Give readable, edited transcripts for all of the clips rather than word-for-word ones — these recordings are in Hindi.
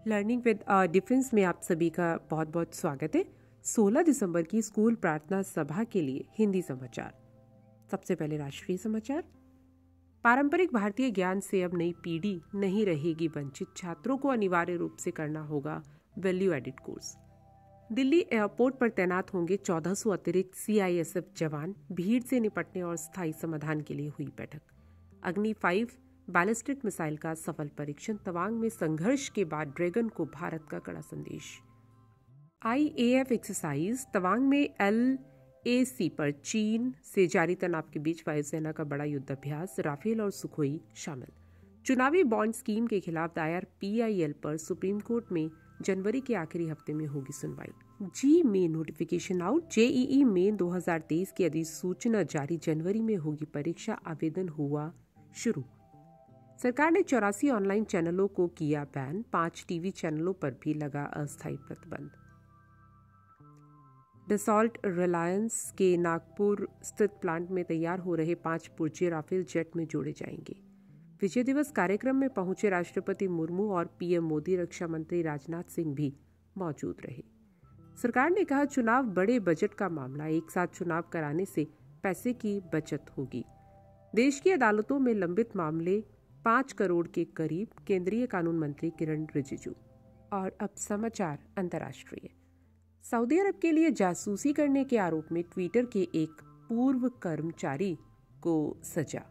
लर्निंग विद डिफरेंस में आप सभी का बहुत बहुत स्वागत है। 16 दिसंबर की स्कूल प्रार्थना सभा के लिए हिंदी समाचार। सबसे पहले राष्ट्रीय समाचार। पारंपरिक भारतीय ज्ञान से अब नई पीढ़ी नहीं रहेगी वंचित, छात्रों को अनिवार्य रूप से करना होगा value added course. Delhi airport पर तैनात होंगे 1400 अतिरिक्त CISF जवान, भीड़ से निपटने और स्थायी समाधान के लिए हुई बैठक। अग्नि 5 बैलिस्टिक मिसाइल का सफल परीक्षण, तवांग में संघर्ष के बाद ड्रैगन को भारत का कड़ा संदेश। IAF एक्सरसाइज, तवांग में LAC पर चीन से जारी तनाव के बीच वायुसेना का बड़ा युद्धाभ्यास, राफेल और सुखोई शामिल। चुनावी बॉन्ड स्कीम के खिलाफ दायर PIL पर सुप्रीम कोर्ट में जनवरी के आखिरी हफ्ते में होगी सुनवाई। जी में नोटिफिकेशन आउट, JEE मेन 2023 की अधिसूचना जारी, जनवरी में होगी परीक्षा, आवेदन हुआ शुरू। सरकार ने 84 ऑनलाइन चैनलों को किया बैन, 5 टीवी चैनलों पर भी लगा अस्थायी प्रतिबंध। डसॉल्ट रिलायंस के नागपुर स्थित प्लांट में तैयार हो रहे 5 पुर्जे राफेल जेट में जोड़े जाएंगे। विजय दिवस कार्यक्रम में पहुंचे राष्ट्रपति मुर्मू और PM मोदी, रक्षा मंत्री राजनाथ सिंह भी मौजूद रहे। सरकार ने कहा, चुनाव बड़े बजट का मामला, एक साथ चुनाव कराने से पैसे की बचत होगी। देश की अदालतों में लंबित मामले 5 करोड़ के करीब, केंद्रीय कानून मंत्री किरण रिजिजू। और अब समाचार अंतर्राष्ट्रीय। सऊदी अरब के लिए जासूसी करने के आरोप में ट्विटर के एक पूर्व कर्मचारी को सजा।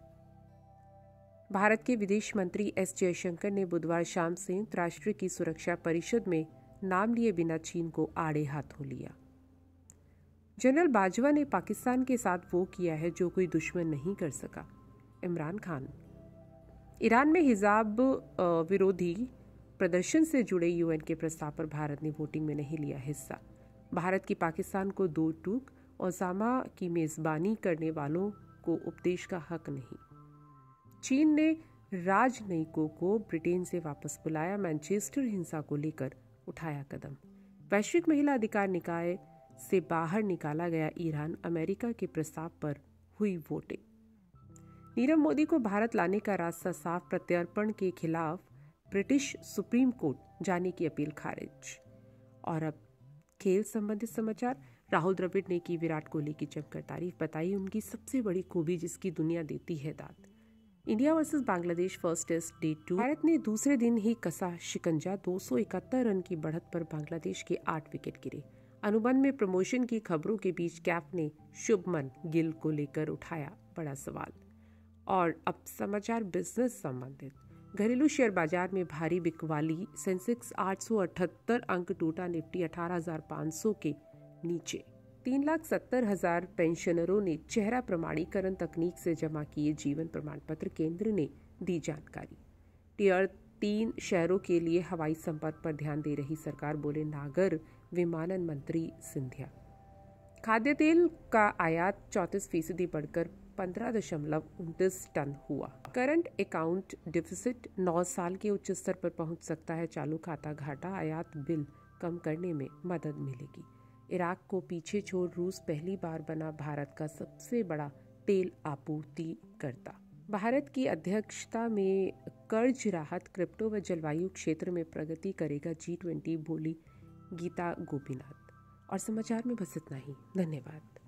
भारत के विदेश मंत्री S जयशंकर ने बुधवार शाम संयुक्त राष्ट्र की सुरक्षा परिषद में नाम लिए बिना चीन को आड़े हाथों लिया। जनरल बाजवा ने पाकिस्तान के साथ वो किया है जो कोई दुश्मन नहीं कर सका। इमरान खान। ईरान में हिजाब विरोधी प्रदर्शन से जुड़े UN के प्रस्ताव पर भारत ने वोटिंग में नहीं लिया हिस्सा। भारत की पाकिस्तान को 2 टूक, ओसामा की मेजबानी करने वालों को उपदेश का हक नहीं। चीन ने राजनयिकों को ब्रिटेन से वापस बुलाया, मैनचेस्टर हिंसा को लेकर उठाया कदम। वैश्विक महिला अधिकार निकाय से बाहर निकाला गया ईरान, अमेरिका के प्रस्ताव पर हुई वोटिंग। नीरव मोदी को भारत लाने का रास्ता साफ, प्रत्यर्पण के खिलाफ ब्रिटिश सुप्रीम कोर्ट जाने की अपील खारिज। और अब खेल संबंधित समाचार। राहुल द्रविड़ ने की विराट कोहली की जमकर तारीफ, बताई उनकी सबसे बड़ी खूबी जिसकी दुनिया देती है दाद। India versus Bangladesh first test day 2, Bharat ने दूसरे दिन ही कसा शिकंजा, 271 रन की बढ़त पर बांग्लादेश के 8 विकेट गिरे। अनुबंध में प्रमोशन की खबरों के बीच कैफ ने शुभमन गिल को लेकर उठाया बड़ा सवाल। और अब समाचार बिजनेस संबंधित। घरेलू शेयर बाजार में भारी बिकवाली, सेंसेक्स 878 अंक टूटा, निफ्टी 18,500 के नीचे। 3,70,000 पेंशनरों ने चेहरा प्रमाणीकरण तकनीक से जमा किए जीवन प्रमाण पत्र, केंद्र ने दी जानकारी। टियर 3 शहरों के लिए हवाई संपर्क पर ध्यान दे रही सरकार, बोले नागर विमानन मंत्री सिंधिया। खाद्य तेल का आयात 34% बढ़कर 15.29 टन हुआ। करंट अकाउंट डिफिसिट 9 साल के उच्च स्तर पर पहुंच सकता है, चालू खाता घाटा, आयात बिल कम करने में मदद मिलेगी। इराक को पीछे छोड़ रूस पहली बार बना भारत का सबसे बड़ा तेल आपूर्तिकर्ता। भारत की अध्यक्षता में कर्ज राहत, क्रिप्टो व जलवायु क्षेत्र में प्रगति करेगा G20, बोली गीता गोपीनाथ। और समाचार में बस इतना ही। धन्यवाद।